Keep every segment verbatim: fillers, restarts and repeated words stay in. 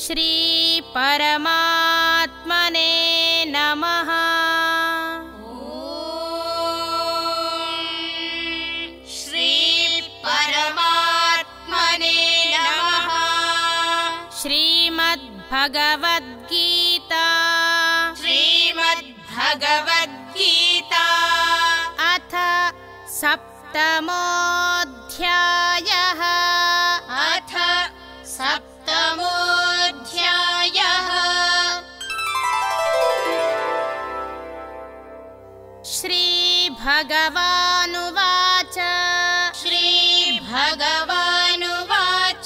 श्री परमात्मने नमः। श्री परमात्मने नमः। श्रीमद्भगवद्गीता श्रीमद्भगवद्गीता अथ सप्तमोऽध्यायः। अथ सप्तमोऽध्यायः। श्रीभगवानुवाच श्रीभगवानुवाच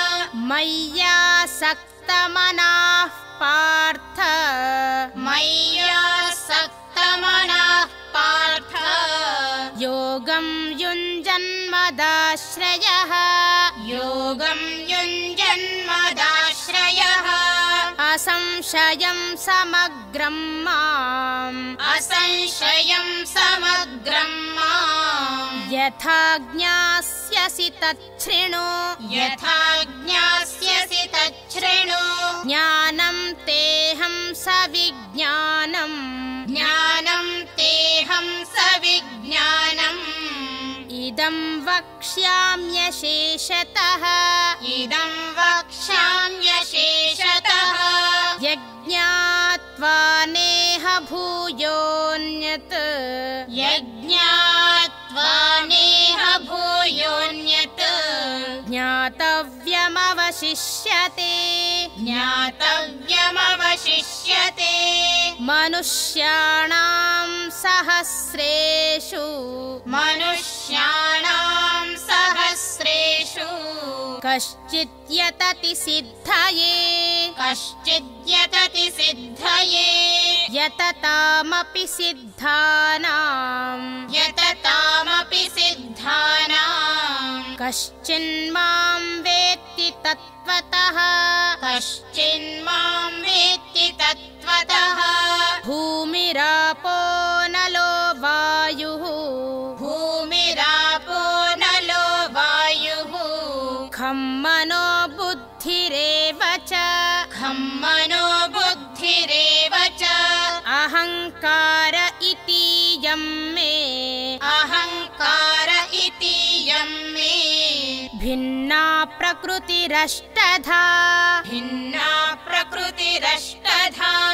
मय्यासक्तमनः पार्थ मय्यासक्तमनः पार्थ योगं युञ्जन्मदाश्रयः योगं युञ्जन्मदाश्रयः असंशयं समग्रं माम् असंशयं समग्रं माम् यथा ज्ञास्यसि तच्छृणु यथा ज्ञास्यसि तच्छृणु ज्ञानं तेऽहं सविज्ञानम् ज्ञानं तेऽहं सविज्ञानम् इदं वक्ष्याम्यशेषतः इदं वक्ष्याम्यशेषतः यज्ञात्वा नेह भूयोऽन्यत् यज्ञात्वा नेह भूयोऽन्यत् ज्ञातव्यमवशिष्यते ज्ञातव्यमवशिष्यते मनुष्याणां सहस्रेषु मनुष्याणां सहस्रेषु कश्चित् यतति सिद्धये कश्चिद्यतति सिद्धये यततामपि सिद्धानां यततामपि सिद्धानां कश्चिन्मां वेत्ति तत्त्वतः कश्चिन्मां वेत्ति तत्त्वतः भूमिरापो नलो वायुः भूमिरापो नलो वायुः खं मनो बुद्धिरेव च खं मनो बुद्धिरेव च अहङ्कार इतीयं मे अहङ्कार इतीयं मे भिन्ना प्रकृतिरष्टधा भिन्ना प्रकृतिरष्टधा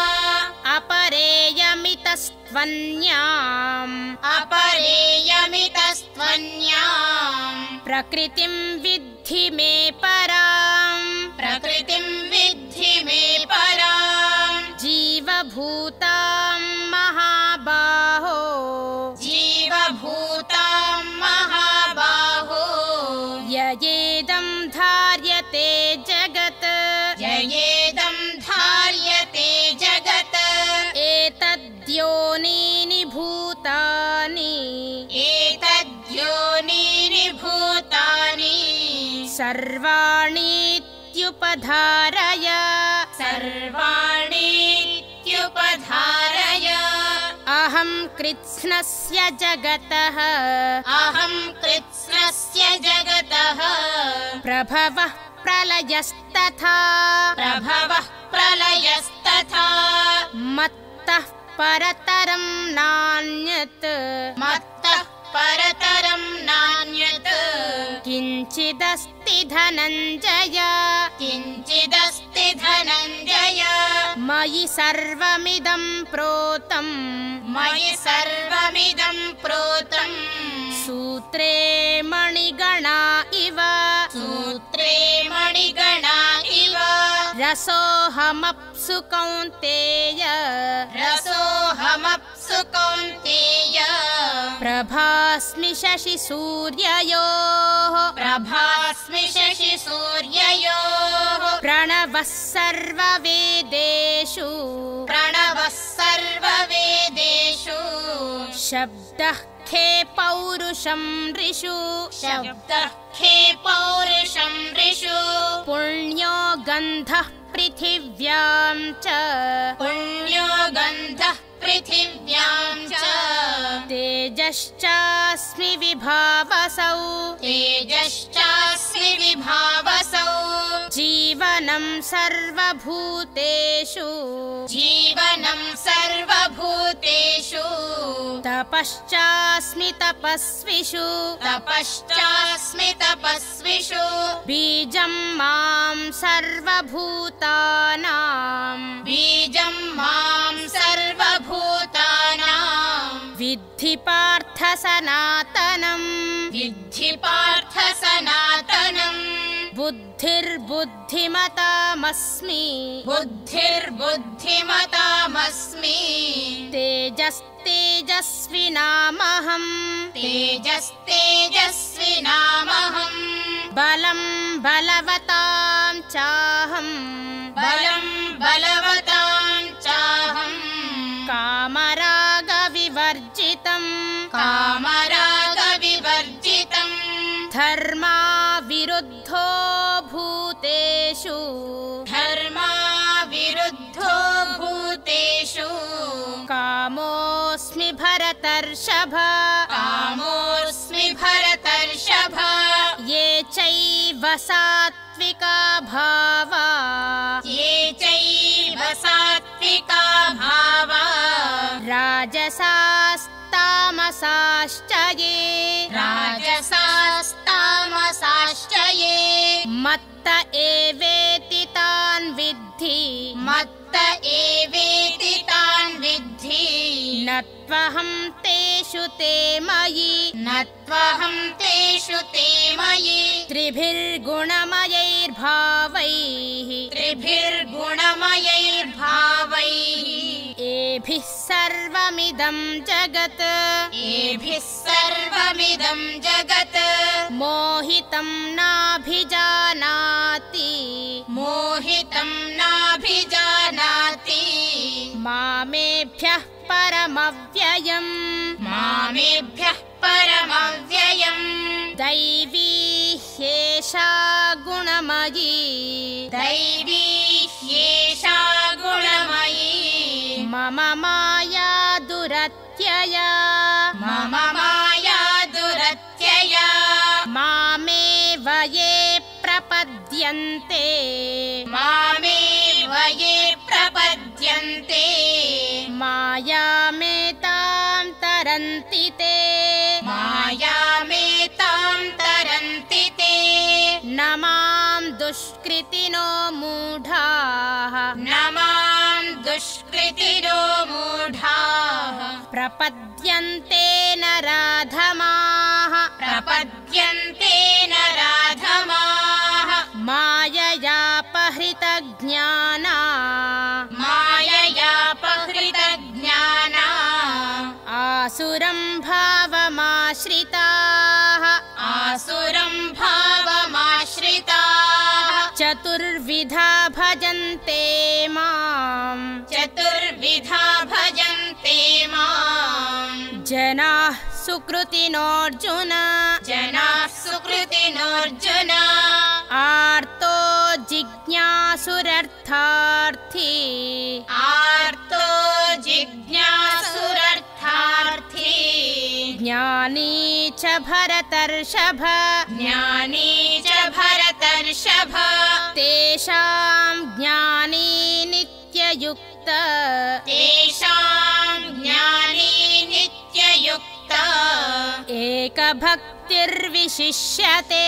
अपरेयमितस्त्वन्याम् अपरेयमितस्त्वन्याम् प्रकृतिं विद्धि मे पराम् प्रकृतिं विद्धि मे पराम् जीवभूतां महाबाहो जीवभूतां महाबाहो ययेदं धार्यते जगत् ययेदं धार्यते जगत् एतद्योनीनि भूतानि एतद्योनीनि भूतानि सर्वाणीत्युपधारय सर्वाणीत्युपधारय अहं कृत्स्नस्य जगतः अहं कृत्स्नस्य जगतः प्रभवः प्रलयस्तथा प्रभवः प्रलयस्तथा मत्तः परतरं नान्यत् मत्तः परतरं नान्यत् किञ्चिदस्ति धनञ्जय किञ्चिदस्ति धनञ्जय मयि सर्वमिदं प्रोतं मयि सर्वमिदं प्रोतं सूत्रे मणिगणा इव सूत्रे मणिगणा इव रसोऽहमप्सु कौन्तेय रसोऽहमप्सु कौन्तेय प्रभास्मि शशिसूर्ययोः प्रभास्मि शशिसूर्ययोः प्रणवः सर्ववेदेषु प्रणवः सर्ववेदेषु शब्दः खे पौरुषं ऋषु शब्दः खे पौरुषं ऋषु पुण्यो गन्धः पृथिव्यां च पुण्यो गन्धः पृथिव्यां च तेजश्चास्मि विभावसौ तेजश्चास्मि विभावसौ जीवन जीवनं सर्वभूतेषु जीवनं सर्वभूतेषु तपश्चास्मि तपस्विषु तपश्चास्मि तपस्विषु बीजं मां सर्वभूतानां बीजं मां सर्वभूतानां विद्धि पार्थ सनातनं विद्धि पार्थ सनातनम् बुद्धिर्बुद्धिमतामस्मि बुद्धिर्बुद्धिमतामस्मि तेजस्तेजस्विनामहम् तेजस्तेजस्विनामहम् बलं बलवतां चाहम् बलं बलवतां चाहम् कामरागविवर्जितम् कामरागविवर्जितम् धर्माविरुद्धो भूतेषु धर्माविरुद्धो भूतेषु कामोऽस्मि भरतर्षभ कामोऽस्मि भरतर्षभ ये चैव सात्विका भावा ये चैव सात्विका भावा राजसास्तामसाश्च ये राजसास्तामसाश्च ये मत्त एवेति तान् विद्धि मत्त एवेति तान् विद्धि न त्वहं तेषु ते मयि न त्वहं तेषु ते मयि त्रिभिर्गुणमयैर्भावैः त्रिभिर्गुणमयैर्भावैः एभिः सर्वमिदं जगत् एभिः सर्वमिदं जगत् मोहितं नाभिजानाति मोहितं नाभिजानाति मामेभ्यः परमव्ययम् मामेभ्यः परमव्ययम् दैवी ह्येषा गुणमयी दैवी ह्येषा गुणमयी मम माया दुरत्यया मम माया दुरत्यया मामेव ये प्रपद्यन्ते मामेव ये प्रपद्यन्ते मायामेतां तरन्ति ते मायामेतां तरन्ति ते न मां दुष्कृतिनो मूढाः न मां दुष्कृतिनो मूढाः प्रपद्यन्ते नराधमाः प्रपद्यन्ते नराधमाः माययापहृतज्ञाना माययापहृतज्ञाना आसुरं भावमाश्रिताः आसुरं भावमाश्रिताः चतुर्विधा भजन्ते मां चतुर्विधा भजन्ते माम् जनाः सुकृतिनोऽर्जुन जनाः सुकृतिनोऽर्जुन आर्तो जिज्ञासुरर्थार्थी आर्तो जिज्ञासुरर्थार्थी ज्ञानी च भरतर्षभ ज्ञानी च भरतर्षभ तेषां ज्ञानी नित्ययुक्त तेषां ज्ञानी नित्ययुक्त एकभक्तिर्विशिष्यते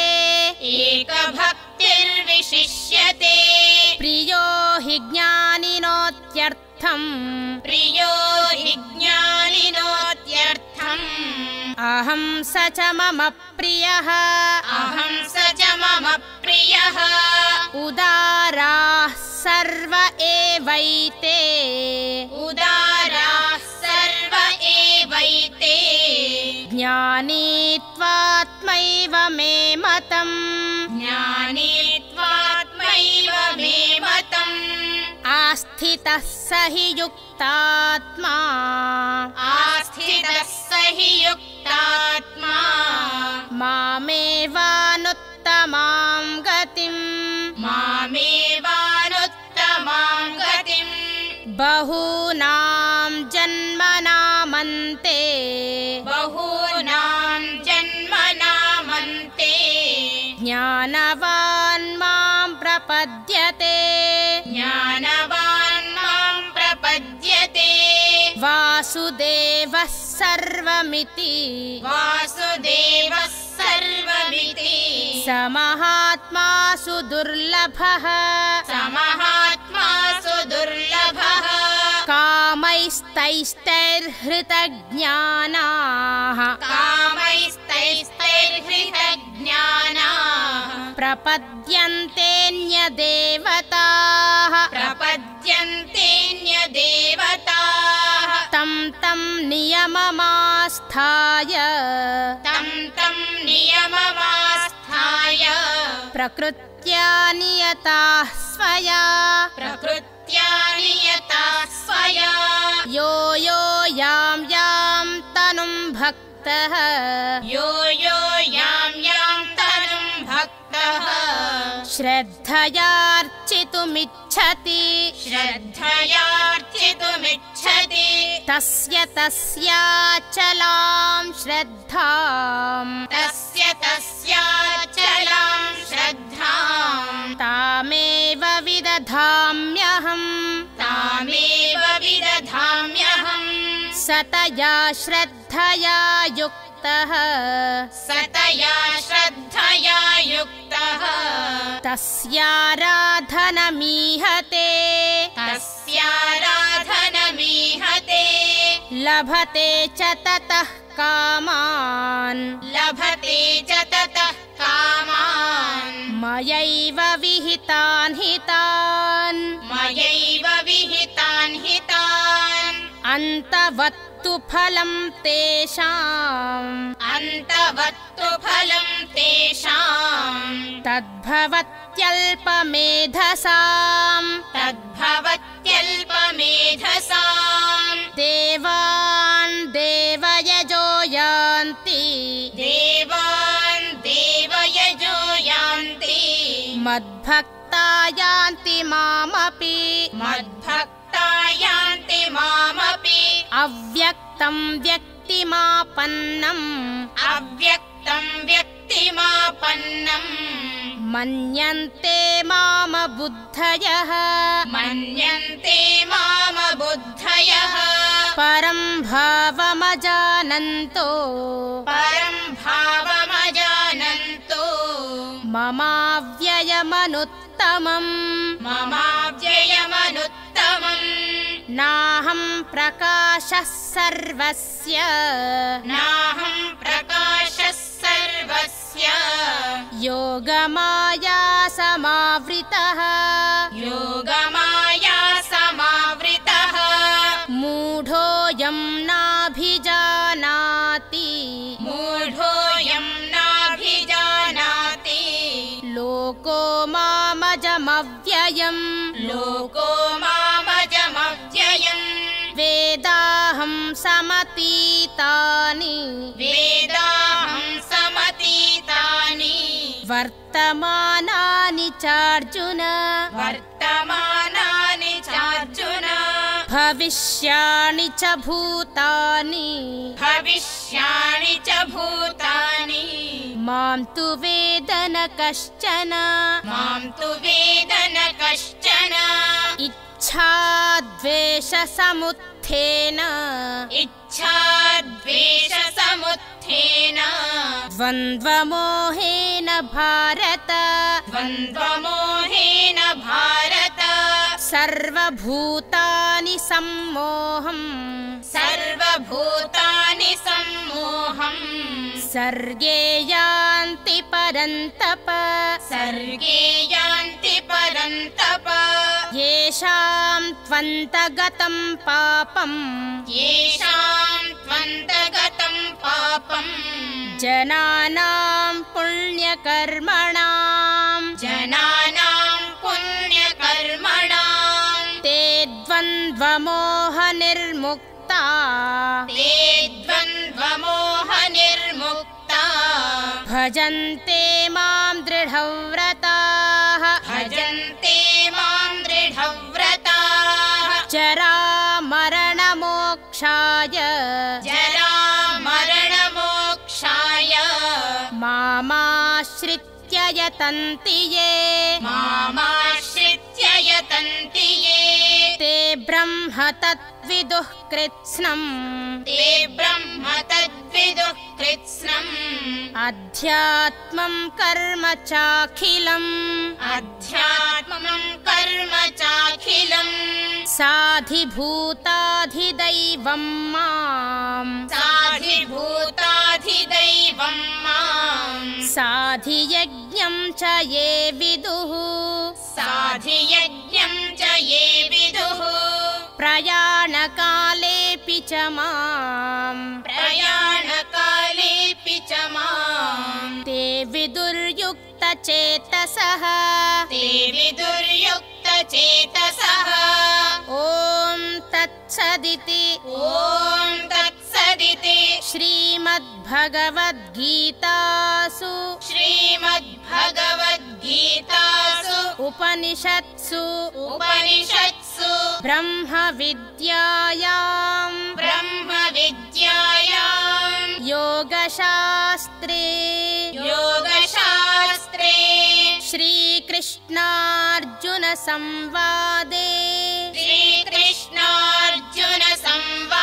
एकभक्तिर्विशिष्यते प्रियो हि ज्ञानिनोत्यर्थम् प्रियो हि ज्ञानिनोत्यर्थम् अहं स च मम प्रियः अहं स च मम प्रियः उदाराः सर्व एवैते उदाराः सर्व एवैते ज्ञानी त्वात्मैव मे मतम् ज्ञानी त्वात्मैव मे मतम् आस्थितः स हि युक्तात्मा आस्थितः स हि युक्तात्मा मामेवानुत्तमां गतिम् मामेवानुत्तमां गतिम् बहूनां जन्मनामन्ते बहूनां जन्मनामन्ते ज्ञानवान् मां प्रपद्यते सर्वमिति वासुदेवः सर्वमिति समहात्मा सुदुर्लभः समहात्मा सुदुर्लभः कामैस्तैस्तैर्हृतज्ञानाः कामैस्तैस्तैर्हृतज्ञानाः प्रपद्यन्तेऽन्यदेवताः प्रपद्यन्तेऽन्यदेवताः तं तं नियममास्थाय तं तं नियममास्थाय प्रकृत्या नियताः स्वया प्रकृत्या नियताः स्वया यो यो यां यां तनुं भक्तः यो यो यां यां तनुं भक्तः श्रद्धयार्चितुमिच्छति श्रद्धयार्चितुमिच्छति तस्य तस्याचलां श्रद्धां तस्य तस्याचलां श्रद्धां तामेव विदधाम्यहम् तामेव विदधाम्यहम् सतया श्रद्धया युक्तः सतया श्रद्धया युक्तः तस्याराधनमीहते तस्याराधनमीहते लभते च ततः कामान् लभते च ततः कामान् मयैव विहितान् हितान् मयैव विहितान् हितान् अन्तवत्तु फलं तेषाम् अन्तवत्तु फलं तेषाम् तद्भवत्यल्पमेधसाम् तद्भवत्यल्पमेधसाम् देवान् देवयजो यान्ति देवान् देवयजो यान्ति मद्भक्ता यान्ति मामपि मद्भक्ता यान्ति मामपि अव्यक्तं व्यक्तिमापन्नम् अव्यक्तं व्यक्तिमापन्नम् मन्यन्ते माम बुद्धयः मन्यन्ते माम बुद्धयः परं भावमजानन्तो परं भावमजानन्तो ममाव्ययमनुत्तमम् ममाव्ययमनुत्तमम् नाहं प्रकाशः सर्वस्य नाहं प्रकाशः सर्वस्य योगमाया समावृतः योगमाया समावृतः मूढोऽयं नाभिजानाति मूढोऽयं नाभिजानाति लोको मामजमव्ययम् लोको मामजमव्ययम् वेदाहं समतीतानि वेदाहं समतीतानि वर्तमानानि चार्जुन वर्तमानानि चार्जुन भविष्याणि च भूतानि भविष्याणि च भूतानि मां तु वेद न कश्चन मां तु वेद न कश्चन इच्छाद्वेषसमुत्थेन इच्छाद्वेषसमुत्थेन द्वन्द्वमोहेन भारत द्वन्द्वमोहेन भारत सर्वभूतानि सम्मोहम् सर्वभूतानि सम्मोहम् सर्गे यान्ति परन्तप सर्गे यान्ति परन्तप येषां त्वन्तगतं पापम् येषां त्वन्तगतं पापम् जनानां पुण्यकर्मणां जनानां पुण्यकर्मणां ते द्वन्द्वमोहनिर्मुक्ता ते द्वन्द्वमोहनिर्मुक्ता भजन्ते मां दृढव्रताः भजन्ते मां दृढव्रताः जरामरणमोक्षाय जरामरणमोक्षाय मामाश्रित्य यतन्ति ये मामाश्रित्य यतन्ति ये ते ब्रह्म तद्विदुः कृत्स्नम् ते ब्रह्म तद्विदुः कृत्स्नम् अध्यात्मं कर्म चाखिलम् अध्यात्मं कर्म चाखिलम् साधिभूताधिदैवं माम् साधिभूताधिदैवं माम् साधियज्ञं च ये विदुः साधियज्ञं च ये विदुः प्रयाणकालेऽपि च माम् प्रयाणकालेऽपि च माम् ते विदुर्युक्तचेतसः ते विदुर्युक्तचेतसः ॐ तत्सदिति ॐ तत्सदिति श्रीमद्भगवद्गीतासु श्रीमद्भगवद्गीतासु उपनिषत्सु उपनिषत्सु ब्रह्मविद्यायां ब्रह्मविद्यायां योगशास्त्रे योगशास्त्रे श्रीकृष्णार्जुनसंवादे श्रीकृष्णार्जुनसंवादे